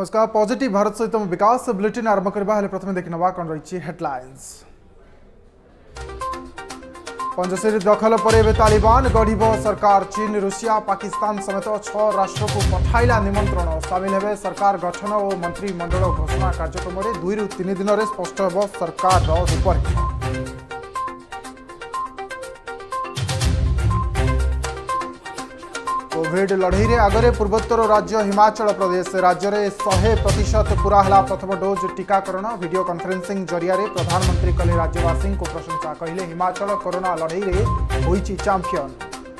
नमस्कार पॉजिटिव भारत सहित विकास बुलेटिन आरंभ करबा हेले प्रथमे देखिनबा कोन रहिछि हेडलाइंस। पंजशीर दखल पर तालिबान गढ़ सरकार चीन रूसिया पाकिस्तान समेत 6 राष्ट्र को पठाइला निमंत्रण सामिल हेबे सरकार गठन और मंत्रिमंडल घोषणा कार्यक्रम में 2 ରୁ 3 दिन में स्पष्ट हेब सरकार रूपरेखा। कोविड लड़ई रे आगरे पूर्वोत्तर राज्य हिमाचल प्रदेश राज्य में 100% पूरा है प्रथम डोज टीकाकरण वीडियो कॉन्फ्रेंसिंग जरिया रे प्रधानमंत्री कले राज्यवासी को प्रशंसा कहले हिमाचल कोरोना लड़ई रे होइछि चैंपियन।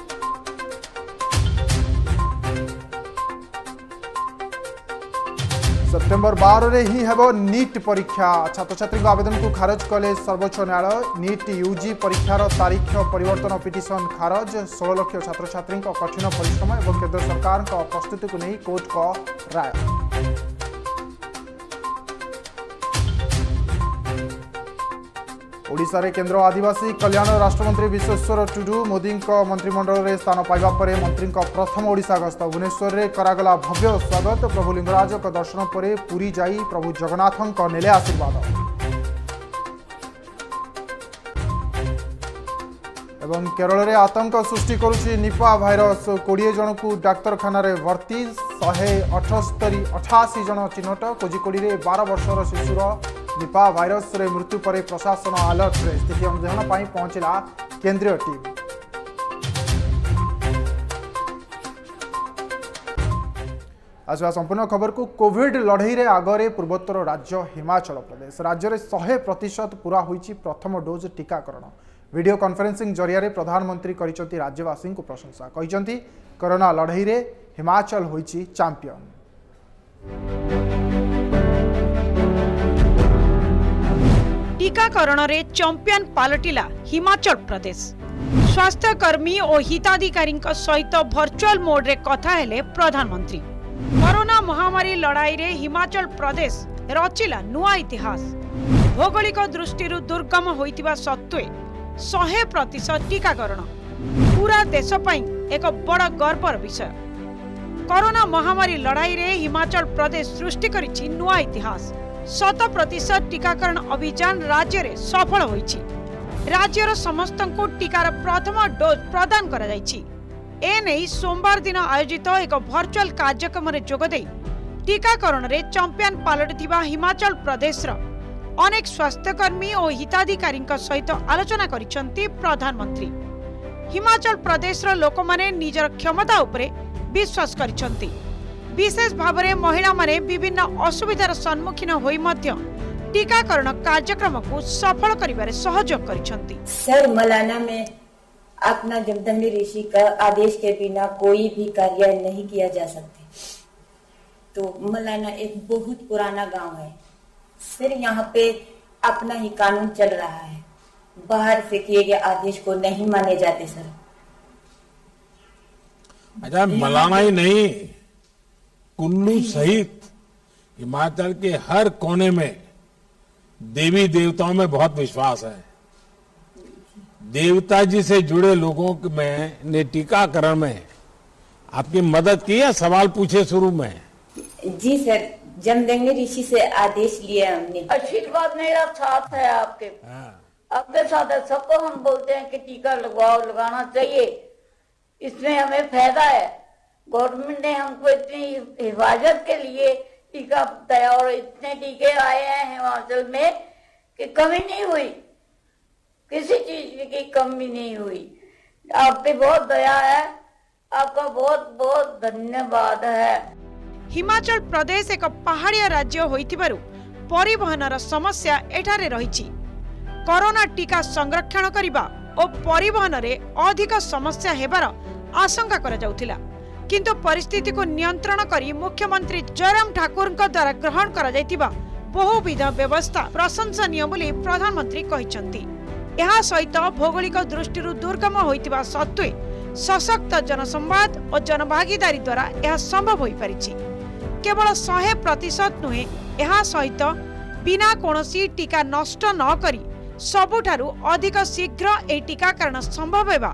सेप्टेम्बर 12 रे ही हेबो नीट परीक्षा छात्र छात्री आवेदन को खारज कले सर्वोच्च न्यायालय नीट यूजी परीक्षार तारीख परिवर्तन पिटिशन खारज 16 लाख छात्र छात्री कठिन परिश्रम और केंद्र सरकार प्रस्तुति को नहीं कोर्ट का राय। ओडिशा रे केंद्र आदिवासी कल्याण राष्ट्रमंत्री विश्वेश्वर टुडू मोदी मंत्रिमंडल में स्थान पाइबा पर मंत्री प्रथम ओडिशा गस्त भुवनेश्वर में करागला भव्य स्वागत प्रभु लिंगराज दर्शन पर पुरी जाई प्रभु जगन्नाथ नेले आशीर्वाद। एवं केरल में आतंक सृष्टि करुछि निपा भाइरस 20 जन को डाक्तरखाना रे भर्ती 188 जन चिन्हट कोजिकोड़ी में 12 वर्षर शिशुर निपा भाइरस रे मृत्यु पर प्रशासन अलर्ट रे स्थिति अनुधान पर पहुंचला केंद्रीय टीम। आसवा संपूर्ण खबर को कोविड लड़ई रे आगरे पूर्वोत्तर राज्य हिमाचल प्रदेश राज्य में 100% पूरा होइछि प्रथम डोज टीकाकरण वीडियो कॉन्फ्रेंसिंग जरिया रे प्रधानमंत्री करिसंती राज्यवासी को प्रशंसा कहिसंती कोरोना लड़ई रे हिमाचल होइछि चैंपियन। टीकाकरण रे चैंपियन पालटिला हिमाचल प्रदेश स्वास्थ्यकर्मी और हिताधिकारी सहित वर्चुअल मोड रे कथा हेले प्रधानमंत्री। कोरोना महामारी लड़ाई रे हिमाचल प्रदेश रचिला नुआ इतिहास भौगोलिक दृष्टि दुर्गम होइतिबा सत्वे 100% टीकाकरण पूरा देश पई एक बड़ गर्वर विषय। कोरोना महामारी लड़ाई रे हिमाचल प्रदेश सृष्टि करिछि नुआ इतिहास 100% टीकाकरण अभियान राज्य में सफल होइछि। राज्यर समस्त को टीकार प्रथम डोज प्रदान करा जाइछि। एने सोमवार दिन आयोजित एक वर्चुअल कार्यक्रम में जोगदे टीकाकरण रे चैंपियन पालटिथिबा हिमाचल प्रदेश अनेक स्वास्थ्यकर्मी और हिताधिकारी सहित आलोचना करिसंती प्रधानमंत्री। हिमाचल प्रदेश लोक माने निजर क्षमता उपरे विश्वास करिसंती विशेष भाव में महिला माने विभिन्न असुविधार सम्मुखीन होई मध्य टीकाकरण कार्यक्रम को सफल करिबारे सहयोग करिसंती। सर मलाना में अपना जमदग्नि ऋषि का आदेश के बिना कोई भी कार्य नहीं किया जा सकता। तो मलाना एक बहुत पुराना गांव है सर, यहाँ पे अपना ही कानून चल रहा है, बाहर से किए गए आदेश को नहीं माने जाते सर। अच्छा मलाना ही नहीं कुल्लू सहित हिमाचल के हर कोने में देवी देवताओं में बहुत विश्वास है। देवता जी से जुड़े लोगों में ने टीकाकरण में आपकी मदद की है? सवाल पूछे शुरू में। जी सर, जमदग्नि ऋषि से आदेश लिया हमने। आशीर्वाद मेरा साथ है आपके साथ है। सबको हम बोलते हैं कि टीका लगवाओ, लगाना चाहिए, इसमें हमें फायदा है। गवर्नमेंट ने हमको इतनी हिफाजत के लिए टीका दिया और इतने टीके आए हैं हिमाचल में कि कमी नहीं हुई, किसी चीज की कमी नहीं हुई। आप पे बहुत दया है, आपका बहुत बहुत धन्यवाद है। हिमाचल प्रदेश एक पहाड़िया राज्य होइतिबारु परिवहनर समस्या एठारे रहिछि। कोरोना टीका संरक्षण करिबा और परिवहन रे अधिक समस्या हेबार आशंका करा जाउथिला, किंतु परिस्थिति को नियंत्रण करी मुख्यमंत्री जयराम ठाकुर द्वारा ग्रहण करा जाइतिबा बहुविध व्यवस्था प्रशंसनीय बोली प्रधानमंत्री कहिसंती। यह सहित भौगोलिक दृष्टि दुर्गम होइतिबा सत्वे सशक्त जनसंवाद और जनभागीदारी द्वारा यह संभव होई परिछि। केवल 100% नुहे, यह सहित बिना कोनोसी टीका नष्ट न करी सबुठारु अधिक शीघ्र ए टीकाकरण संभव हेबा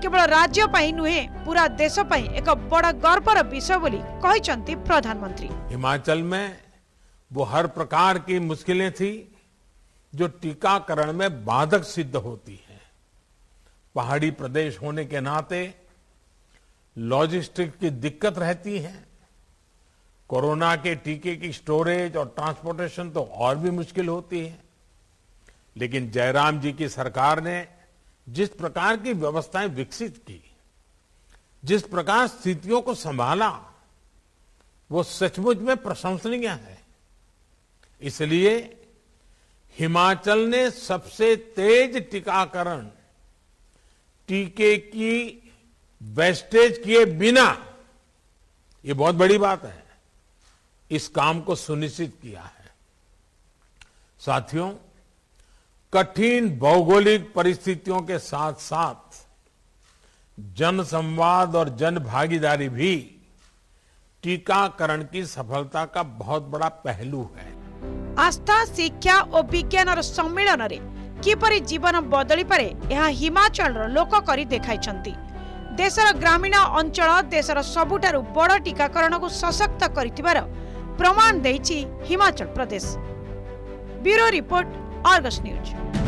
केवल राज्य पई नुहे पूरा देश पई एक बड़ा गर्वर विषय बोली कहिसंती प्रधानमंत्री। हिमाचल में वो हर प्रकार की मुश्किलें थी जो टीकाकरण में बाधक सिद्ध होती है। पहाड़ी प्रदेश होने के नाते लॉजिस्टिक की दिक्कत रहती है। कोरोना के टीके की स्टोरेज और ट्रांसपोर्टेशन तो और भी मुश्किल होती है। लेकिन जयराम जी की सरकार ने जिस प्रकार की व्यवस्थाएं विकसित की, जिस प्रकार स्थितियों को संभाला, वो सचमुच में प्रशंसनीय है। इसलिए हिमाचल ने सबसे तेज टीकाकरण टीके की वेस्टेज किए बिना, ये बहुत बड़ी बात है, इस काम को सुनिश्चित किया है। साथियों, कठिन भौगोलिक परिस्थितियों के साथ साथ जन संवाद और जन भागीदारी भी टीकाकरण की सफलता का बहुत बड़ा पहलू है। आस्था, शिक्षा और विज्ञान सम्मेलन रे किपरि जीवन बदली पारे यह हिमाचल लोक करी देखाइछंती। देशर ग्रामीण अंचल देशर सबुठारु बड़ टीकाकरण को सशक्त करिथिबार प्रमाण देइछि Himachal Pradesh. Bureau report, Argus news.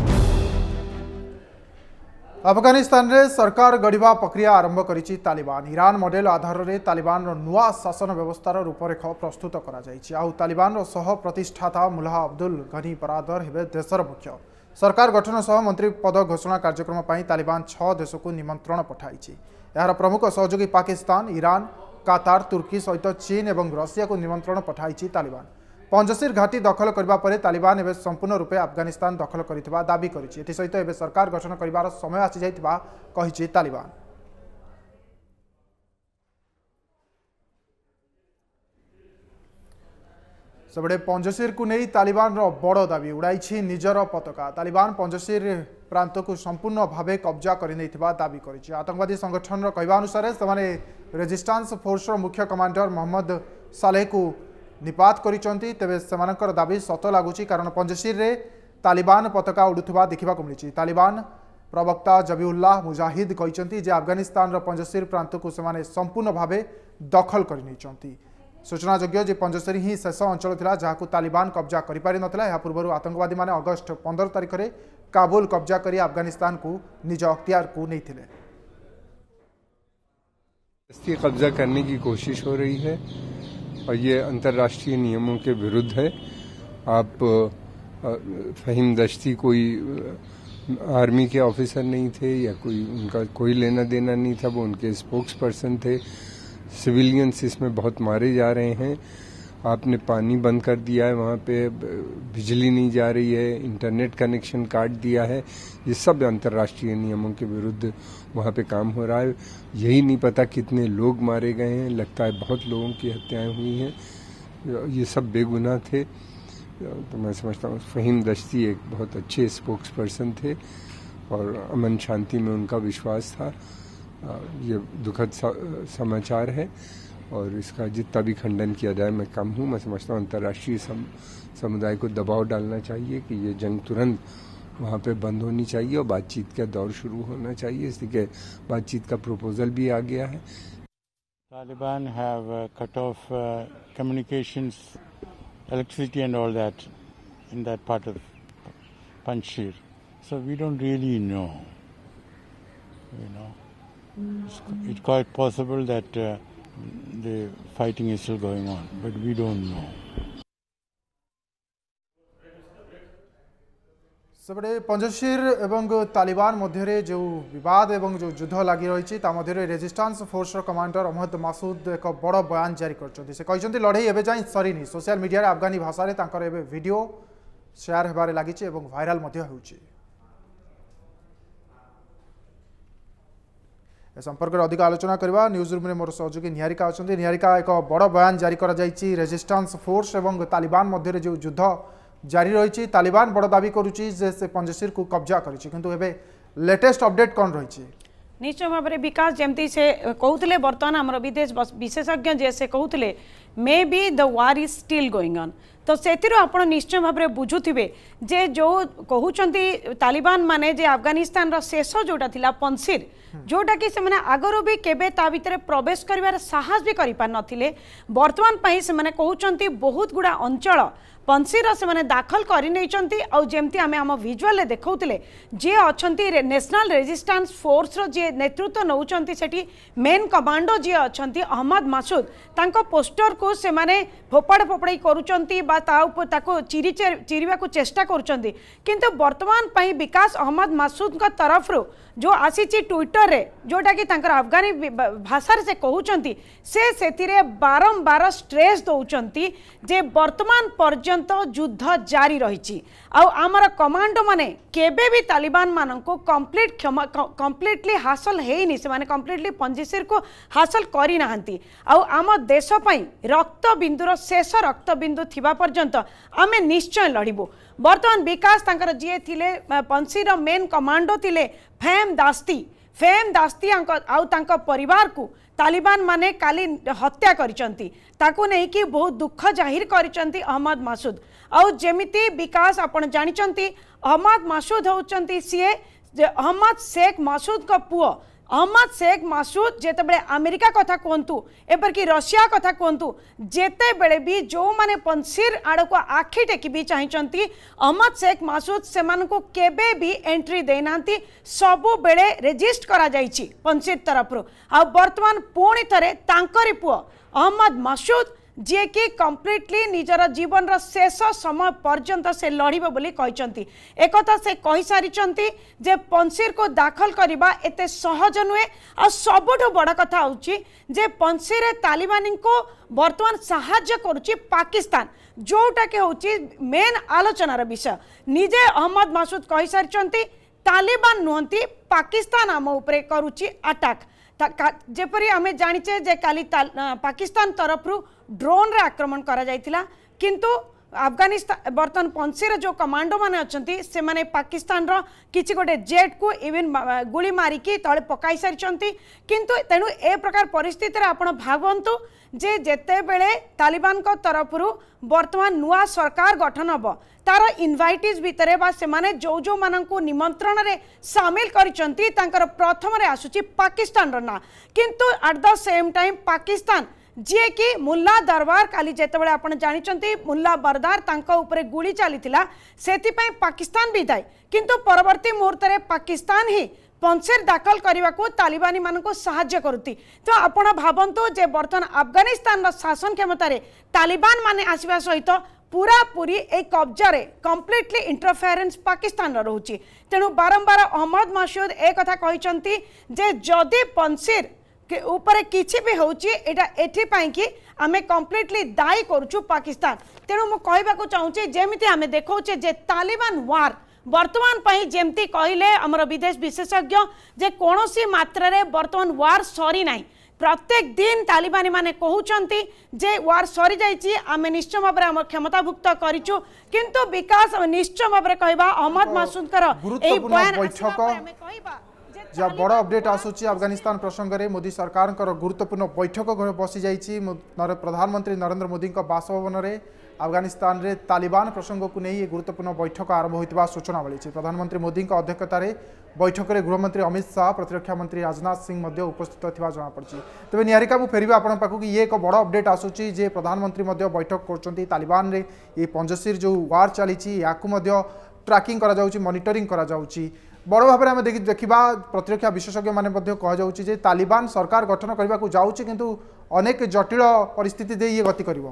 Afghanistan रे सरकार गढ़ा प्रक्रिया आरंभ करिछि तालिबान। ईरान मॉडल आधार रे तालिबान रो नुआ शासन व्यवस्थार रूपरेख प्रस्तुत करा जाइछि। आउ तालिबान रो सह प्रतिष्ठाता मुल्ला अब्दुल गनी बरादर हेबे देशर मुख्य। सरकार गठन सह मंत्री पद घोषणा कार्यक्रम पर तालिबान 6 देश को निमंत्रण पठाई। यार प्रमुख सहयोगी पाकिस्तान, ईरान, कातार, तुर्की सहित चीन और रशिया को निमंत्रण पठाई तालिबान। पंजशीर घाटी दखल करबा परे तालिबान एवं संपूर्ण रूपे अफगानिस्तान दखल करिथिबा दाबी करिछि। एथि सहित एवं सरकार गठन करिबार समय आसी जाइथिबा कहिछि तालिबान। सबडे पंजशीर को नहीं तालिबान रो बड़ दाबी उड़ाई निजर पताका। तालिबान पंजशीर प्रांत को संपूर्ण भावे कब्जा कर दाबी करिछि। आतंकवादी संगठन कहवा अनुसार से रेजिस्टेंस फोर्स मुख्य कमांडर मोहम्मद सालेह को निपात करिसंती। तेबे सेमानकर दाबी सत लगुच, कारण पंजशीर रे तालिबान पताका उड़ुवा देखा मिली। तालिबान प्रवक्ता जबीउल्लाह मुजाहिद कहते जे अफगानिस्तान पंजशीर प्रांत को सेमाने संपूर्ण भावे दखल कर। सूचनायोग्य जे पंजशीर ही शेष अंचल थिला जहां तालिबान कब्जा करि पारि नथिला। या पूर्व आतंकवादी माने अगस्त 15 तारिख रे काबुल कब्जा करी अफगानिस्तान को निज अख्तियार को नहीं थिले। कब्जा करने की कोशिश हो रही है और ये अंतर्राष्ट्रीय नियमों के विरुद्ध है। आप फहीम दश्ती कोई आर्मी के ऑफिसर नहीं थे या उनका कोई लेना देना नहीं था, वो उनके स्पोक्स पर्सन थे। सिविलियंस इसमें बहुत मारे जा रहे हैं। आपने पानी बंद कर दिया है, वहाँ पे बिजली नहीं जा रही है, इंटरनेट कनेक्शन काट दिया है। ये सब अंतर्राष्ट्रीय नियमों के विरुद्ध वहाँ पे काम हो रहा है। यही नहीं पता कितने लोग मारे गए हैं, लगता है बहुत लोगों की हत्याएं हुई हैं। ये सब बेगुनाह थे। तो मैं समझता हूँ फहीम दश्ती एक बहुत अच्छे स्पोक्स पर्सन थे और अमन शांति में उनका विश्वास था। ये दुखद समाचार है और इसका जितना भी खंडन किया जाए मैं कम हूँ। मैं समझता हूँ अंतर्राष्ट्रीय समुदाय को दबाव डालना चाहिए कि ये जंग तुरंत वहाँ पे बंद होनी चाहिए और बातचीत का दौर शुरू होना चाहिए। इसलिए बातचीत का प्रपोजल भी आ गया है। Taliban have cut off communications, electricity and all that in that part of Panjshir. So we don't really know, It's quite possible that the fighting is still going on, but we don't know. सबडे Panjshir एवं तालिबान मध्य जो विवाद एवं जो युद्ध लगी रही मध्य resistance force commander Ahmad Masood एक बड़ बयान जारी कर लड़ाई एवं जाए सरीनी। सोशल मीडिया रे अफगानी भाषा रे वीडियो शेयर होबार लगी भाइराल होउछि। ए संपर्क में अधिक आलोचना करवा न्यूज रूम में मोर सहयोगी निहारिका अच्छा। निहारिका, एक बड़ बयान जारी कर रेजिस्टेंस फोर्स एवं तालिबान मध्य जो युद्ध जारी रही, तालिबान बड़ दाबी करुच्ची से पंजशीर को कब्जा कर लेटेस्ट अपडेट कौन रही? निश्चय भाव में विकास जमती से कहते बर्तमान आम विदेश विशेषज्ञ जे से कहते maybe the war is still going on. तो से आप निश्चय भाव में बुझुवे जे जो कहते तालिबान माने जे अफगानिस्तान रो शेष जोटा थिला पंसीर जोटा कि से आगरू भी केबे ता भितर प्रवेश करिवार साहस भी करि पार नथिले वर्तमान पई से कहउचंती बहुत गुड़ा अंचल पंसीर से दाखल करमती आम आम विजुअल देखते जी अच्छा नेशनल रेजिस्टेंस फोर्स जे नेतृत्व नौकरी सेठी मेन कमांडो जी अच्छा अहमद मासूद तांको पोस्टर को से माने फोपाड़ फोपड़ाई करूँ चिरीवा को चेष्टा करुँच किंतु वर्तमान पई विकास अहमद मासूद तरफ रू जो आसी ट्विटर रे जोटा कि अफगानी भाषा से कहउचंती से बारंबार स्ट्रेस दौरान जे वर्तमान पर्यंत युद्ध जारी रही आमर कमांडो माने केबे भी तालिबान मान को कंप्लीटली हासिल हेनी से माने कंप्लीटली पंजीशीर को हासिल करी नाहंती आम देश पई रक्त बिंदुर शेष रक्त बिंदु थिबा पर्यंत आमे निश्चय लड़िबु। वर्तमान विकास तांकर जी थिले पंसीर मेन कमांडो थिले फेम दास्ती आउ परिवार को तालिबान माने काली हत्या करिसंती ताकू नहीं कि बहुत दुख जाहिर करिसंती अहमद मासूद आउ जेमिति विकास आपण जानिचंती अहमद मासूद होचंती सीए अहमद शेख मासूद का पुओ अहमद शेख मासूद जेतेबेले अमेरिका कथा कहतु एपरकि रशिया कथा कहतु जेतेबेले भी जो माने पंसीर आड़ को आखि टेकी भी चाहिए अहमद शेख मासूद से केबे भी एंट्री देना सबु बेले रेजिस्ट करा जाइछि पंसीर तरफ आ वर्तमान पुणी थरे तांकरी पुओ अहमद मासूद जी कि कंप्लीटली निजर जीवन शेष समय पर्यंत से लड़िबो बोली कहचंती एक से कहि सारिचंती जे पंसीर को दाखल करबा एते सहज नुहे आ सबुठु बड़ कथा होची जे पंसीर तालिबानी को वर्तमान सहाय्य करुची पाकिस्तान जोटा के होची मेन आलोचनार विषय निजे अहमद मासूद कहि सारिचंती तालिबान नुहंती पाकिस्तान आम उपरे करुची अटैक जेपरी आमे जानिचे जे काली पाकिस्तान तरफ ड्रोन रे आक्रमण करा जाइथिला किंतु अफगानिस्तान बर्तन पंसीर जो कमांडो माने अछंती से माने पाकिस्तान रो किछि गोटे जेट को इवन गुली मारिकी तळे पकाई सारिचंती किंतु तेनु ए प्रकार परिस्थिति रे आपण भावंतु जे जेते बेले तालिबान को तरफ वर्तमान नुआ सरकार गठन हबो तार इनवाइटीज भितरे बा से माने जो जो मानंको निमंत्रण रे शामिल करिचंती तांकर प्रथम रे आसुची पाकिस्तान रो ना किंतु at the same time Pakistan जी कि मुल्ला दरबार काली जेतेबेले आपण जानिचंती मुल्ला बरदार तांको उपरे गुली चलीथिला सेति पाकिस्तान भी दायी किंतु परवर्ती मुहूर्त रे पाकिस्तान ही पंसीर दाखल करने को तालिबानी मान को साहाय्य करुती तो आपण भावंतु जे बर्तमान अफगानिस्तान शासन क्षमता रे तालिबान माने आसीबा सहित पूरा पूरी एक कब्जा रे कंप्लीटली इंटरफेरेंस पाकिस्तान रोची तेणु बारंबार अहमद मासूद एक कथा कहिसंती जे जदि पंसीर के ऊपर किछि भी होची एटा एठी पई कि आमे कंप्लीटली दायी करूछु पाकिस्तान तेणु मु कहबाकू चाहूची जेमिति आमे देखौचे जे तालिबान वार वर्तमान पई जेमती कहले हमर विदेश विशेषज्ञ जे कोनोसी मात्रा रे वर्तमान वार सरी नाही प्रत्येक दिन तालिबानी माने कहउचंती जे वार सरी जाइछि आमे निश्चय भाव रे हमर क्षमताभुक्त करिछु किंतु विकास निश्चय भाव रे कहबा अहमद मासूद कर एई बयान बैठक जा बड़ अपडेट आसूची अफगानिस्तान प्रसंग में मोदी सरकार गुरुत्वपूर्ण बैठक बसी जाइए प्रधानमंत्री नरेंद्र मोदी बासभवन में अफगानिस्तान रे तालिबान प्रसंग को नहीं गुरुत्वपूर्ण बैठक आरंभ होता सूचना मिली प्रधानमंत्री मोदी अध्यक्षतार बैठक में गृहमंत्री अमित शाह प्रतिरक्षा मंत्री राजनाथ सिंह उपस्थित था जमापड़ी तेज निहारिका मुझे फेरबी आपण पाखक ये एक बड़ अपडेट आसूची जे प्रधानमंत्री बैठक कर तालिबान रे ये पंजसीर जो वार चली ट्रैकिंग करा मॉनिटरिंग करा बड़ भाव में आम देखा प्रतिरक्षा विशेषज्ञ मैंने कहुचे तालिबान सरकार गठन करने को जाऊँच किंतु अनेक जटिल परिस्थिति दे ये गति कर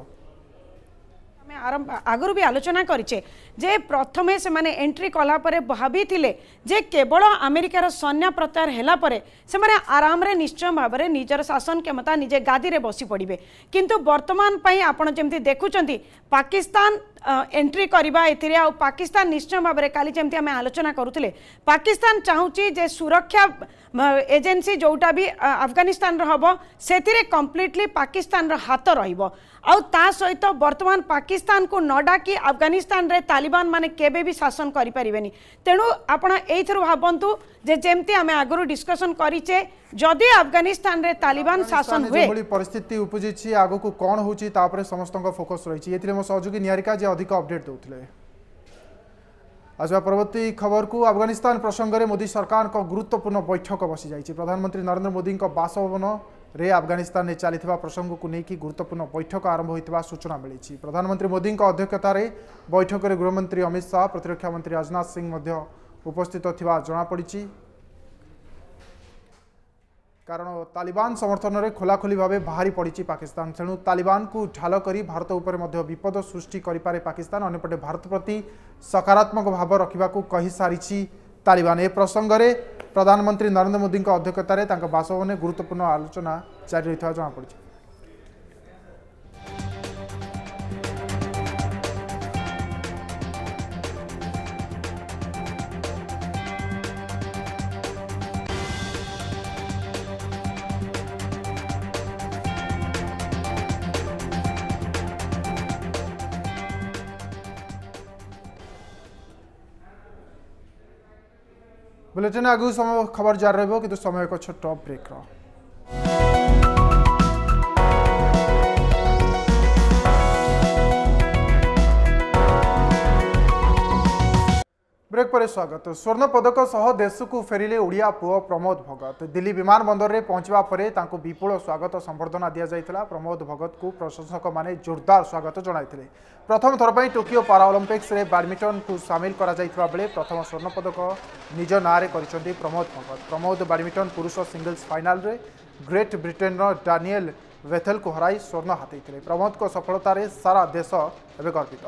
आगु भी आलोचना करिचे जे प्रथमे से माने एंट्री कला परे भाभी थिले जे केवल अमेरिकार सैन्य प्रत्याहार हैला परे से माने आराम रे निश्चय भाव में निजर शासन क्षमता निजे गादी रे बसी पड़िबे किंतु वर्तमान पई आपण जेमती देखुचंती पाकिस्तान एंट्री करवा एथिरे आ पाकिस्तान निश्चय भाव में काली जमती आम आलोचना करुले पाकिस्तान चाहूँगी जे सुरक्षा एजेंसी जोटा भी अफगानिस्तान हम से कंप्लीटली पाकिस्तान हाथ रहिबो आउ ता सहित वर्तमान पाकिस्तान को न डाकी अफगानिस्तान रे तालिबान माने केबे भी शासन करि परिबेनी तेणु आपण एइथरु भाबंतु जे जेमती आमे आगरु डिस्कशन करिचे जदि अफगानिस्तान रे तालिबान शासन हुए बड़ी परिस्थिति उपजिछि आगो को कोन होछि तापरे समस्त फोकस रही एथिले मो सहयोगी निहारिका जे अधिक अपडेट दउथिले। आसवा परवर्ती खबर को अफगानिस्तान प्रसंग में मोदी सरकार को गुरुत्वपूर्ण बैठक बसी जाइए। प्रधानमंत्री नरेंद्र मोदी बासभवन रे अफगानिस्तान में चली प्रसंग को लेकिन गुरुत्वपूर्ण बैठक आरंभ होता सूचना मिली। प्रधानमंत्री मोदी अध्यक्षतार बैठक में गृहमंत्री अमित शाह प्रतिरक्षा मंत्री राजनाथ सिंह उपस्थित थिबा जनापड़ी। कारण तालिबान समर्थन में खोलाखोली भाव बाहरी पड़ी पाकिस्तान तेणु तालिबान को ढाल कर भारत उपर विपद सृष्टि करे पाकिस्तान अन्यपटे भारत प्रति सकारात्मक भाव रखा कही सारी तालिबान। ए प्रसंग में प्रधानमंत्री नरेंद्र मोदी अध्यक्षतार बासभवन में गुरुत्वपूर्ण आलोचना जारी रही जनापड़ी। बुलेटिन आगु समय खबर जारी रही कि समय एक छोट ब्रेक ब्रेक पर स्वागत। स्वर्ण पदक सह देश को फेरिले ओडिया पुओ प्रमोद भगत। दिल्ली विमान बंदर में पहुंचवा परे तांको विपुल स्वागत संबर्धना दि जाइथिला। प्रमोद भगत को प्रशंसक माने जोरदार स्वागत जणाइथिले। प्रथम थर पर टोकियो पाराओलंपिक्स रे बैडमिंटन को शामिल करा जाइथिबा बेले प्रथम स्वर्ण पदक निज नारे करिसेंती प्रमोद भगत। प्रमोद बैडमिंटन पुरुष सिंगल्स फाइनल रे ग्रेट ब्रिटेन डानियल वेथेल को हराई स्वर्ण हाथैथिले। प्रमोद को सफलता रे सारा देश एबे गर्वित।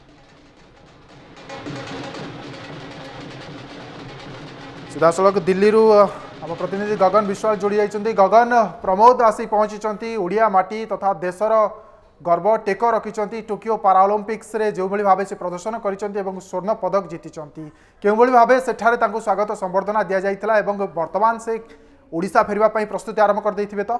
सीधासलख दिल्ली आम प्रतिनिधि गगन विश्वास जोड़ी जाइछन्ती। गगन, प्रमोद आसी पहुंची ओडिया माटी तथा देशर गर्व टेक रखिंट टोकियो पाराओलंपिक्स रे जो भाव से प्रदर्शन करिसेंती एवं स्वर्ण पदक जीतिचंती केउ भाव सेठारे तांको स्वागत संबर्धना दिया जाइथिला एवं वर्तमान से ओडिशा फेरिबा पई प्रस्तुति आरंभ कर दैथिबे तो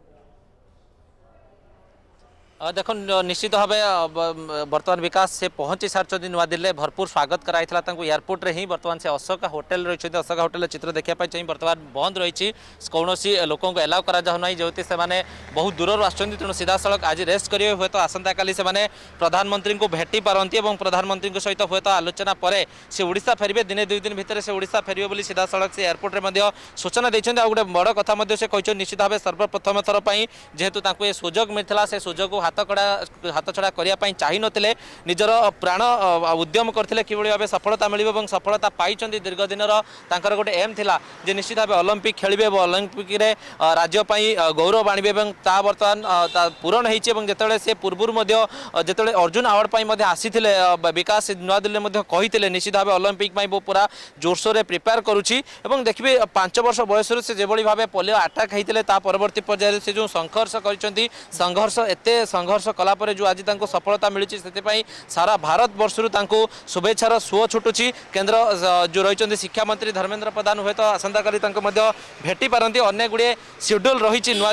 देखो निश्चित भाव बर्तमान विकास से पहुंची सारी नुआ दिल्ली भरपूर स्वागत कराई एयरपोर्ट रे ही बर्तमान से अशोका होटेल रही अशोका होटेल चित्र देखा चाहिए बर्तमान बंद रही कौन लोक एलाउ करा जो से बहुत दूर आसुँच तेणु सीधा सड़क आज रेस्ट करेंगे हुए तो आसंता काली से प्रधानमंत्री को भेटी पारती और प्रधानमंत्री सहित हुए तो आलोचना पर से ओडिशा फेरबे दिने दुई दिन भितर से ओडिशा फेरबे बोली सीधा सड़क से एयरपोर्ट में सूचना देते। गोटे बड़ कथा से कहते निश्चित भाव सर्वप्रथम थर पर जेहेतु ये सुजोग मिलता से सुजोग हाथ छड़ा करने चाही नथिले निजर प्राण उद्यम करथिले किबळी भाबे सफलता मिलिबो एवं सफलता पाइचंदी। दीर्घ दिनर तांकर गोटे एम थिला जे निश्चित भाबे ओलंपिक खेलिबे और ओलंपिक रे राज्य पई गौरव आनिबे एवं ता वर्तमान पूरण हेछि एवं जेतेले से पूर्वरु मध्ये जेतेले अर्जुन अवार्ड पई मध्ये आसीथिले विकास नुआ दिल्ली मध्ये कहिथिले निश्चित भाबे ओलंपिक पई बो पूरा जोरसोर रे प्रिपेयर करूछि एवं देखिबे 5 वर्ष बयस से जेबळी भाबे पोलियो अटैक हेतिले ता परवर्ती पर्याय से जो संघर्ष करिसंती संघर्ष एते संघर्ष कला पर जो आज सफलता मिली से सारा भारत वर्ष शुभेच्छार सुओ छुटुची। केन्द्र जो रही शिक्षा मंत्री धर्मेंद्र प्रधान हुए तो आसंता काली भेटी पारती अनेक गुड़े शेड्यूल रही नुआ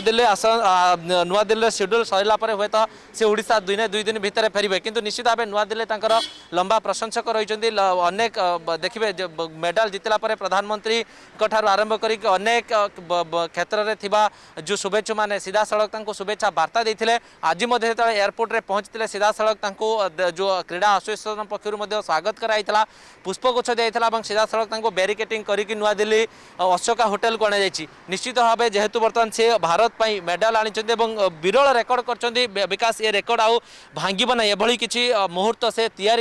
दिल्ली शेड्यूल सरला हुए तो से ओडिशा दुई दिन भितर फेरबे किंतु निश्चित भाव नुआ दिल्ली लंबा प्रशंसक रही अनेक देखिए मेडाल जितला प्रधानमंत्री आरंभ कर अनेक क्षेत्र में जो शुभेच्छु मैंने सीधा सड़क शुभेच्छा वार्ता देते आज एयरपोर्ट रे पहुंचते सीधा सड़क जो क्रीड़ा एसोसिएशन पक्षर स्वागत कराइला पुष्पगुच्छ दिया सीधा सड़क बैरिकेटिंग करके नुआ दिल्ली अशोका होटेल को आना निश्चित भाव जेहेतु बर्तमान से भारत पर मेडाल आनी विरल रेकर्ड कर विकास ये रेकर्ड आउ भांगब ना एभली किसी मुहूर्त से तैयारी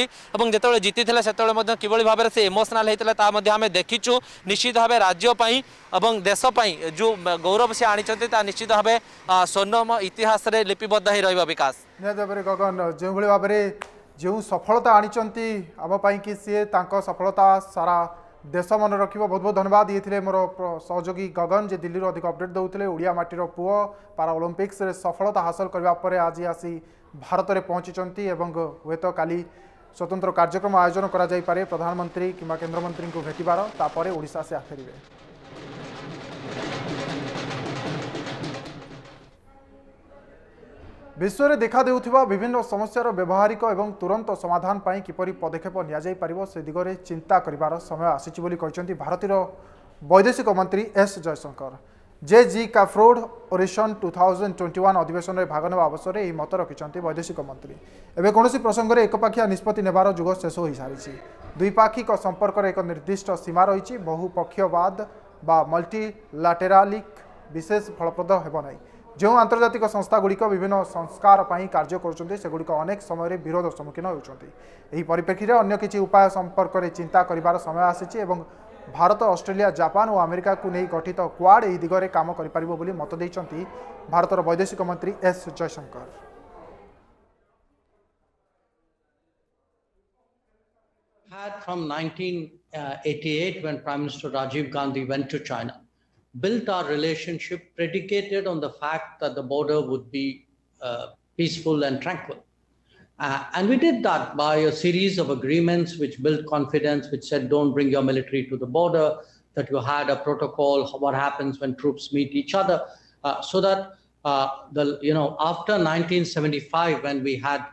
कर जीती से किभली भाव से इमोशनाल होता आम देखीचु। निश्चित भाव राज्यपाई और देशपाई जो गौरव से आनी निश्चित भाव स्वर्णम इतिहास रे लिपिबद्ध ही रही विकास गगन जो भाव में जो सफलता आनी आमपाई कि सी सफलता सारा देश मन रख बहुत बहुत धन्यवाद ये मोर सहयोगी गगन जे दिल्ली अधिक अपडेट दौते ओडिया माटीर पुओ पारा ओलंपिक्स रे सफलता हासिल करने आज आसी भारत में पहुंची हुए तो काली स्वतंत्र कार्यक्रम आयोजन करा जाई पारे प्रधानमंत्री किंवा केंद्रमंत्री को भेटिबार तापर ओडिशा से फेरिबे। विश्व में देखा देउथिबा विभिन्न समस्यार व्यवहारिक एवं तुरंत समाधान पाई किपरि पदक्षेप निया जाई परिबो से दिगरे चिंता करिवार समय आसीछि बोली कहिसेंति भारतीय वैदेशिक मंत्री एस जयशंकर। जे काफ्रोड ओरिशन 2021 अधिवेशन में भाग नेबा अवसर में मत रखिंट वैदेशिक मंत्री। एवं कौन प्रसंग में एकपाखिया निष्पत्ति नेबार जुग शेष हो सारी। द्विपाक्षिक संपर्क एक निर्दिष्ट सीमा रही। बहुपक्षीयवाद बा मल्टीलाटेरालिक विशेष फलप्रद हेब ना। जो आंतर्जातिक संस्थागुड़िक विभिन्न संस्कार पर कार्य करुँच अनेक समय विरोध सम्मुखीन होती। परिप्रेक्षी में अन्य किसी उपाय संपर्क में चिंता करिवार समय आसी। भारत ऑस्ट्रेलिया जापान और अमेरिका को नहीं गठित क्वाड यह दिगरे काम करिपारिबो बोली मत देइचंती भारतर वैदेशिक मंत्री S Jaishankar. Had from 1988 when Prime Minister Rajiv Gandhi went to China, built our relationship predicated on the fact that the border would be peaceful and tranquil. And we did that by a series of agreements which built confidence, which said don't bring your military to the border, that you had a protocol, what happens when troops meet each other, so that after 1975 when we had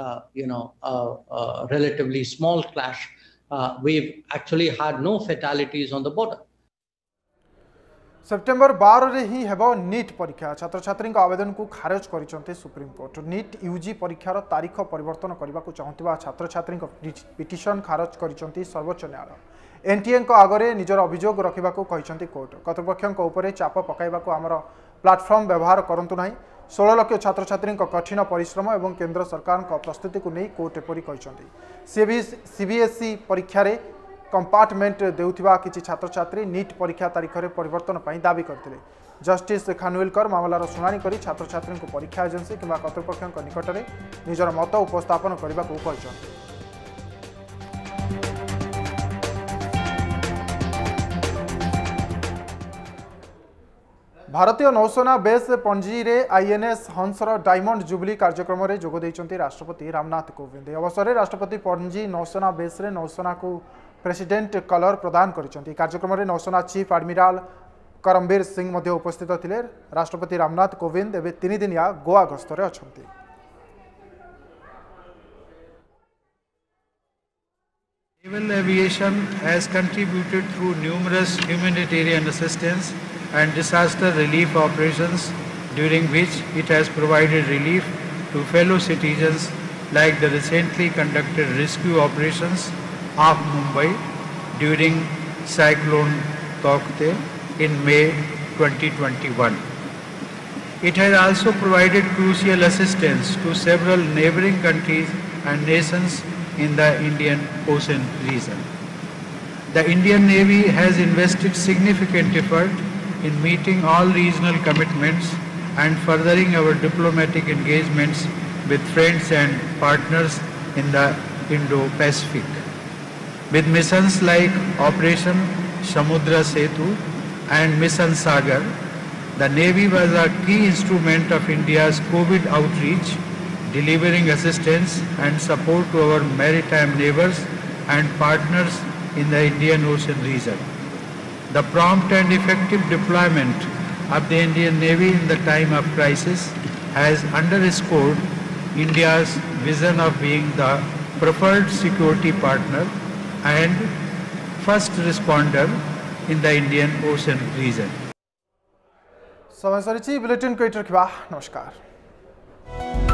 a relatively small clash, we've actually had no fatalities on the border. September 12 रे ही हेबो NEET परीक्षा। छात्र छात्री आवेदन को खारज करिसंते Supreme Court. NEET UG परीक्षार तारीख परिवर्तन करने को चाहूबा छात्र छात्री पिटिशन खारज करिसंते सर्वोच्च न्यायालय। एनटीए आगरे निजर अभियोग रखा कहते कोर्ट। कर्तृपक्षों उपर चाप पकाइबा आमर प्लाटफर्म व्यवहार करंतु नहीं। 16 लाख छात्र छात्री कठिन परिश्रम और केंद्र सरकार प्रस्तुति को नहीं कोर्ट एपरी कहते। सीबीएसई परीक्षा रे कंपार्टमेंट देउथिबा किछि छात्र छात्री नीट परीक्षा तारीख में परिवर्तन पर दाबी करते। जस्टिस खानविलकर मामलार शुणाणी करी छात्र छात्री को परीक्षा एजेंसी किंवा कर्तृपक्षों निकट में निजर मत उपस्थापन करने को कहते। भारतीय नौसेना बेस पणजी रे आईएनएस हंसर डायमंड जुबली कार्यक्रम में जोग देइचंती राष्ट्रपति रामनाथ कोविंद। अवसर में राष्ट्रपति पणजी नौसेना बेस रे नौसेना को प्रेसिडेंट कलर प्रदान करिसेंती। कार्यक्रम में नौसेना चीफ एडमिराल करमबीर सिंह मध्य उपस्थित थिले। राष्ट्रपति रामनाथ कोविंद एवं 3 दिनिया Goa गस्तरे अछंती। Naval aviation has contributed through numerous humanitarian assistance and disaster relief operations, during which it has provided relief to fellow citizens, like the recently conducted rescue operations of Mumbai during Cyclone Taukte in May 2021. It has also provided crucial assistance to several neighboring countries and nations in the Indian Ocean region. The Indian Navy has invested significant effort in meeting all regional commitments and furthering our diplomatic engagements with friends and partners in the Indo-Pacific. With missions like Operation Samudra Setu and Mission Sagar, the Navy was a key instrument of India's COVID outreach, delivering assistance and support to our maritime neighbors and partners in the Indian Ocean region. The prompt and effective deployment of the Indian Navy in the time of crisis has underscored India's vision of being the preferred security partner and first responder in the Indian Ocean region. समय सरी bulletin को नमस्कार।